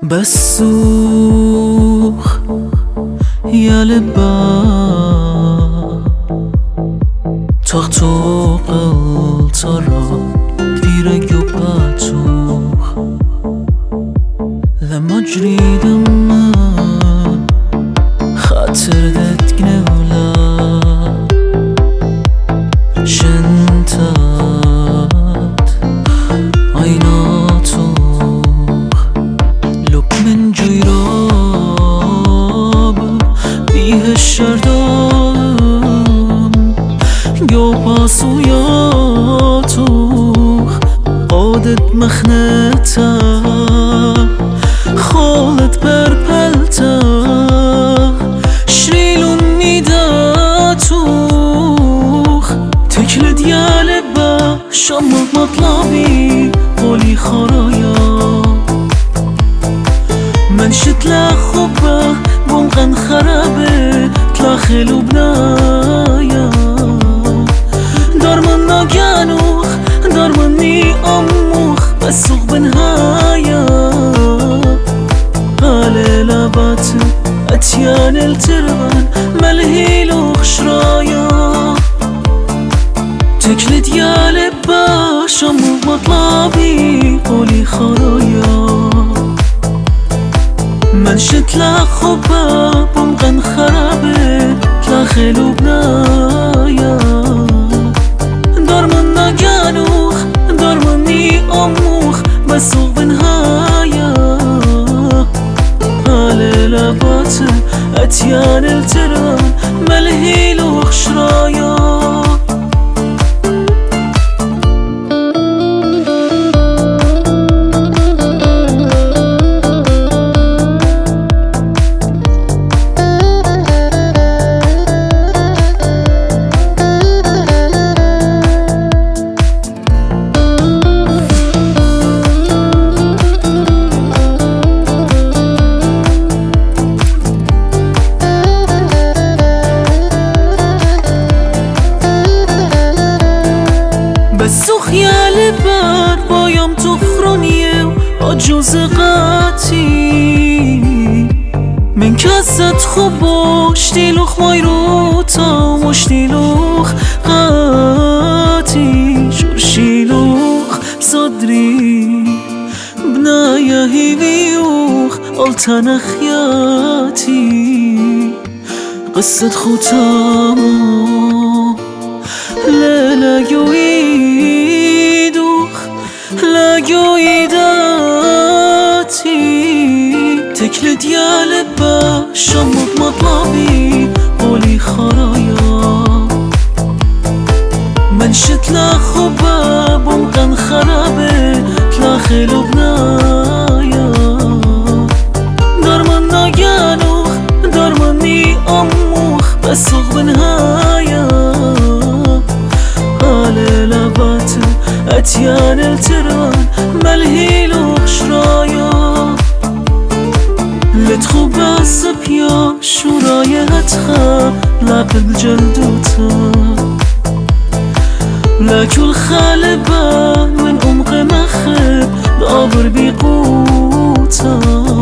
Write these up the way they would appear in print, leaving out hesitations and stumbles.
بسوخ يا لبا تختو قلترا فيرك يباتوخ لما جريدم خاطر دت جنولا شنتات عيناتوخ لب من جيراب بيه الشردام جو باسو ياتوخ قادت مخنتا خالت برپلتا شريلون ميداتوخ تكلد يا لبا شمك مطلبي قولي خرايا من شت لخبا بمقن خرابه تلاخلو بنايا دار من ناجانوخ دار مني أموخ بسوق بنهايا غالي لابات أتيان التربان ملهيلوخ شرايا تكلت يا لبا شموك مطلبي قولي خرايا من شت لخبا بمغن خرابه تلاخلو بنايا دار من ناجانوخ دار مني أموخ بسوق بنهايا غالي لابات أتيان التران ملهيلوخ شرايا بسوخ يا لبار بايام تخرونيه عجوز قاتي من كزت خبوش ديلوخ مايروتا مش ديلوخ قاتي شرشيلوخ بصدري بنايا هيليوخ قلتنا خياتي قصة ختامه لا يويدوخ لا يويداتي تكلد يا لبا شمك مطلبي قولي خرايا من شت لخبا بمغن خرابه تلاخلو بنايا دار من ناجانوخ دار مني أموخ بسوق بنهايا غالي لابات أتيان التران ملهيلوخ شرايا لتخوب الصبيا شرايا هتخا لابل جلدوتا لكل خالبان من أمق مخب بقبر بيقوتا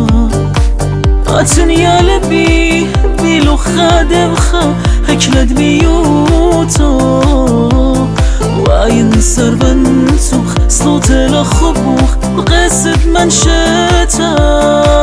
أتن يا لبي بيلو خادبخا هكلد بيوتا وعين سربن سوخ صوت لخبوخ بقصد منشتا